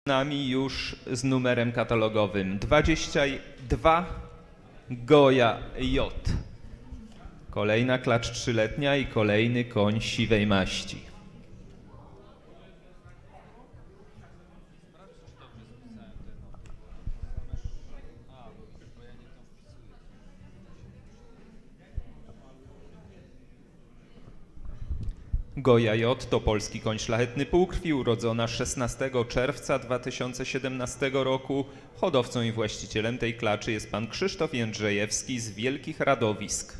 nami już z numerem katalogowym 22 Goja J. Kolejna klacz trzyletnia i kolejny koń siwej maści. Goja J to polski koń szlachetny półkrwi, urodzona 16 czerwca 2017 roku. Hodowcą i właścicielem tej klaczy jest pan Krzysztof Jędrzejewski z Wielkich Radowisk.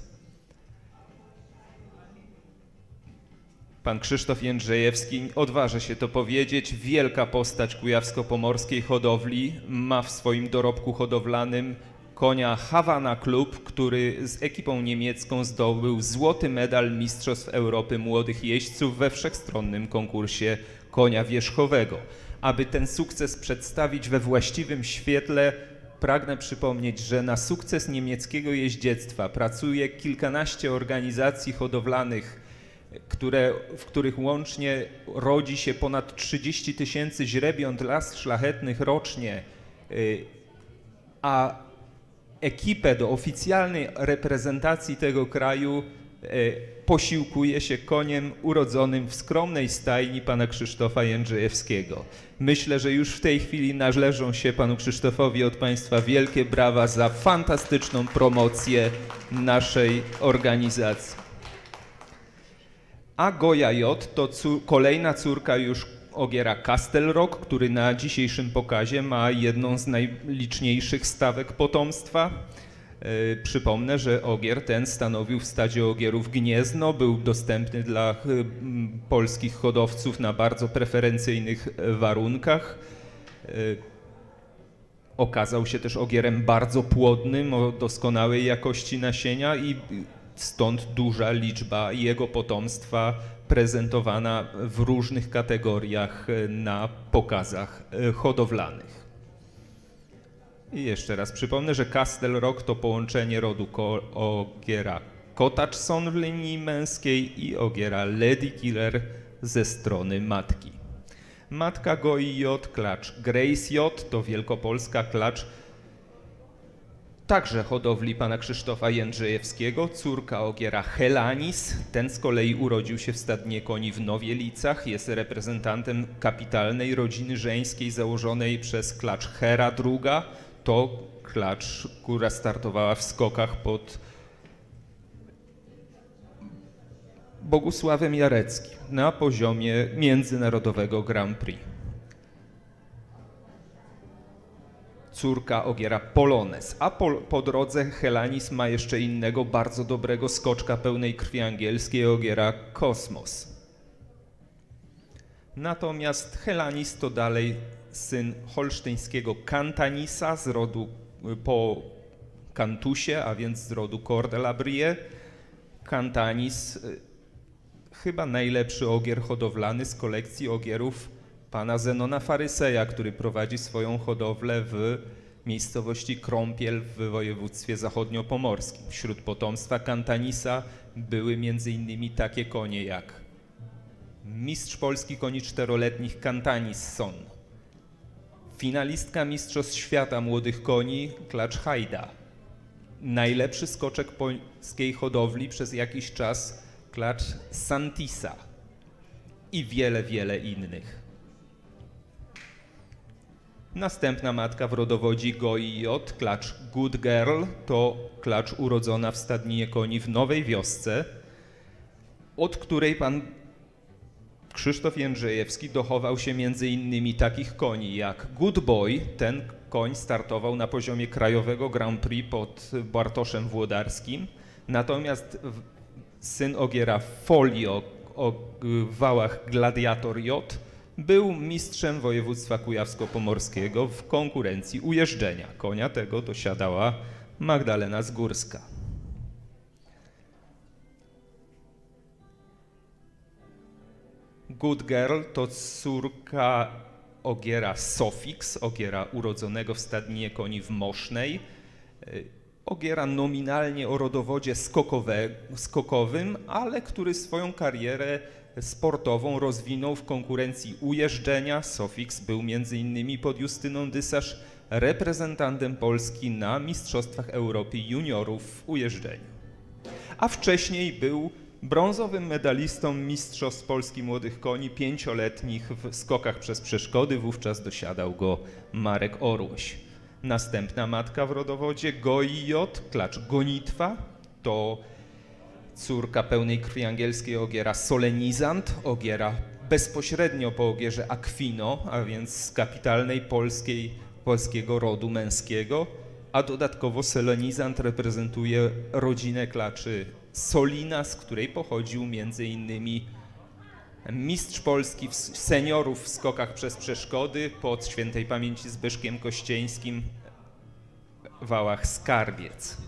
Pan Krzysztof Jędrzejewski, odważę się to powiedzieć, wielka postać kujawsko-pomorskiej hodowli, ma w swoim dorobku hodowlanym konia Havana Club, który z ekipą niemiecką zdobył złoty medal Mistrzostw Europy Młodych Jeźdźców we wszechstronnym konkursie konia wierzchowego. Aby ten sukces przedstawić we właściwym świetle, pragnę przypomnieć, że na sukces niemieckiego jeździectwa pracuje kilkanaście organizacji hodowlanych, w których łącznie rodzi się ponad 30 000 źrebiąt las szlachetnych rocznie, a ekipę do oficjalnej reprezentacji tego kraju posiłkuje się koniem urodzonym w skromnej stajni pana Krzysztofa Jędrzejewskiego. Myślę, że już w tej chwili należą się panu Krzysztofowi od państwa wielkie brawa za fantastyczną promocję naszej organizacji. A Goja J to kolejna córka już ogiera Castle Rock, który na dzisiejszym pokazie ma jedną z najliczniejszych stawek potomstwa. Przypomnę, że ogier ten stanowił w stadzie ogierów Gniezno, był dostępny dla polskich hodowców na bardzo preferencyjnych warunkach. Okazał się też ogierem bardzo płodnym, o doskonałej jakości nasienia i stąd duża liczba jego potomstwa prezentowana w różnych kategoriach na pokazach hodowlanych. I jeszcze raz przypomnę, że Castle Rock to połączenie rodu ogiera Cotachson w linii męskiej i ogiera Lady Killer ze strony matki. Matka Goi J, klacz Grace J, to wielkopolska klacz także hodowli pana Krzysztofa Jędrzejewskiego, córka ogiera Helanis. Ten z kolei urodził się w stadnie koni w Nowielicach. Jest reprezentantem kapitalnej rodziny żeńskiej założonej przez klacz Hera II. To klacz, która startowała w skokach pod Bogusławem Jareckim na poziomie międzynarodowego Grand Prix. Córka ogiera Polones, a po drodze Helanis ma jeszcze innego bardzo dobrego skoczka pełnej krwi angielskiej, ogiera Kosmos. Natomiast Helanis to dalej syn holsztyńskiego Cantanisa z rodu po Cantusie, a więc z rodu Coeur de la Brie. Cantanis, chyba najlepszy ogier hodowlany z kolekcji ogierów pana Zenona Faryseja, który prowadzi swoją hodowlę w miejscowości Krąpiel w województwie zachodniopomorskim. Wśród potomstwa Cantanisa były m.in. takie konie jak mistrz Polski koni czteroletnich Cantanisson, finalistka Mistrzostw Świata Młodych Koni klacz Hajda, najlepszy skoczek polskiej hodowli przez jakiś czas klacz Santisa i wiele, wiele innych. Następna matka w rodowodzi Goi J, klacz Good Girl, to klacz urodzona w stadninie koni w Nowej Wiosce, od której pan Krzysztof Jędrzejewski dochował się między innymi takich koni jak Good Boy. Ten koń startował na poziomie krajowego Grand Prix pod Bartoszem Włodarskim. Natomiast syn ogiera Folio o wałach Gladiator J był mistrzem województwa kujawsko-pomorskiego w konkurencji ujeżdżenia. Konia tego dosiadała Magdalena Zgórska. Good Girl to córka ogiera Sofix, ogiera urodzonego w stadninie koni w Mosznej. Ogiera nominalnie o rodowodzie skokowym, ale który swoją karierę sportową rozwinął w konkurencji ujeżdżenia. Sofix był m.in. pod Justyną Dysarz reprezentantem Polski na Mistrzostwach Europy Juniorów w ujeżdżeniu. A wcześniej był brązowym medalistą Mistrzostw Polski Młodych Koni 5-letnich w skokach przez przeszkody. Wówczas dosiadał go Marek Orłoś. Następna matka w rodowodzie Goi J, klacz gonitwa, to córka pełnej krwi angielskiej ogiera Solenizant, ogiera bezpośrednio po ogierze Aquino, a więc z kapitalnej polskiego rodu męskiego, a dodatkowo Solenizant reprezentuje rodzinę klaczy Solina, z której pochodził m.in. mistrz Polski seniorów w skokach przez przeszkody pod świętej pamięci Zbyszkiem Kościeńskim w Wałach Skarbiec.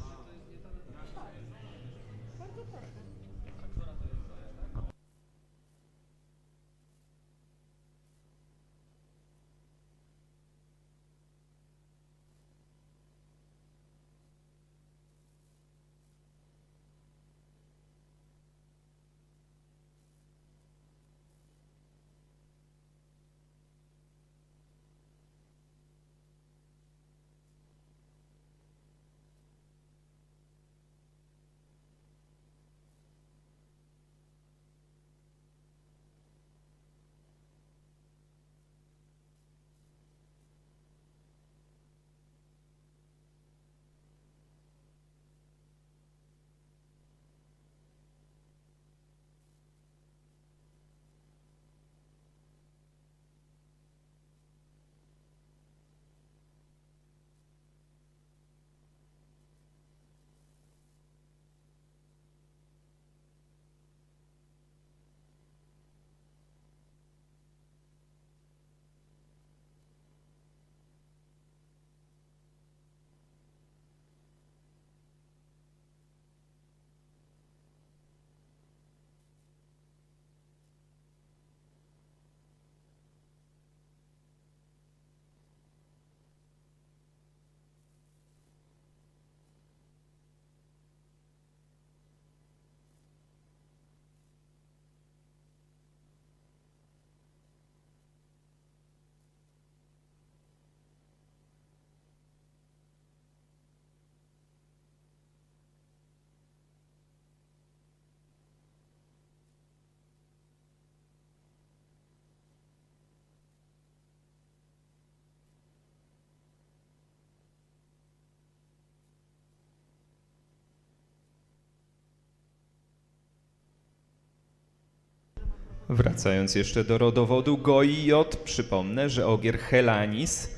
Wracając jeszcze do rodowodu Goi J, przypomnę, że ogier Helanis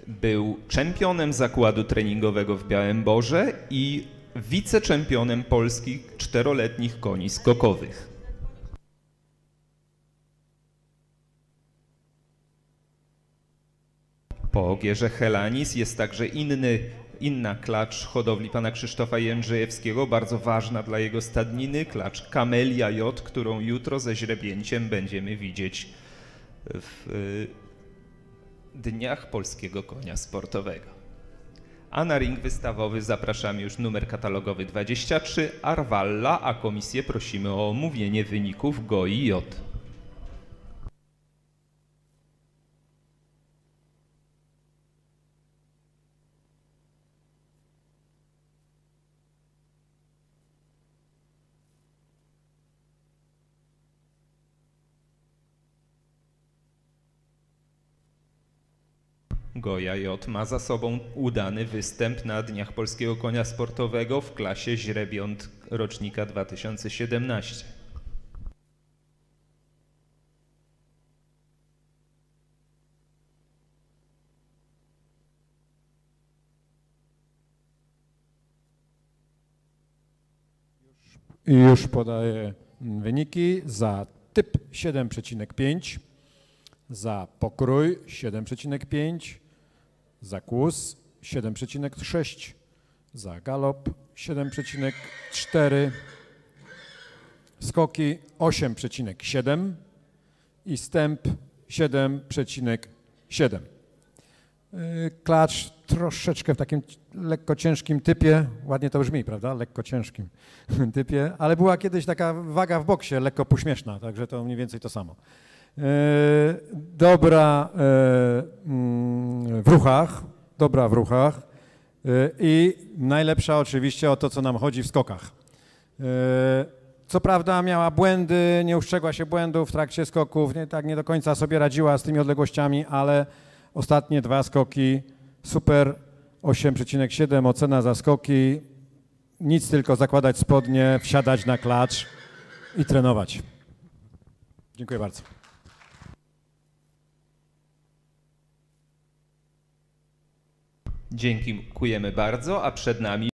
był czempionem zakładu treningowego w Białymborze i wiceczempionem Polski 4-letnich koni skokowych. Po ogierze Helanis jest także inna klacz hodowli pana Krzysztofa Jędrzejewskiego, bardzo ważna dla jego stadniny, klacz Kamelia J, którą jutro ze źrebięciem będziemy widzieć w Dniach Polskiego Konia Sportowego. A na ring wystawowy zapraszamy już numer katalogowy 23, Arwalla, a komisję prosimy o omówienie wyników Goi J. Goja J ma za sobą udany występ na Dniach Polskiego Konia Sportowego w klasie źrebiąt rocznika 2017. Już podaję wyniki. Za typ 7,5, za pokrój 7,5, za kłus 7,6, za galop 7,4, skoki 8,7 i stęp 7,7. Klacz troszeczkę w takim lekko ciężkim typie, ładnie to brzmi, prawda? Lekko ciężkim typie, ale była kiedyś taka waga w boksie, lekko półśmieszna, także to mniej więcej to samo. Dobra w ruchach i najlepsza oczywiście o to, co nam chodzi w skokach. Co prawda miała błędy, nie ustrzegła się błędów w trakcie skoków, nie do końca sobie radziła z tymi odległościami, ale ostatnie 2 skoki super, 8,7 ocena za skoki, nic tylko zakładać spodnie, wsiadać na klacz i trenować. Dziękuję bardzo. Dziękujemy bardzo, a przed nami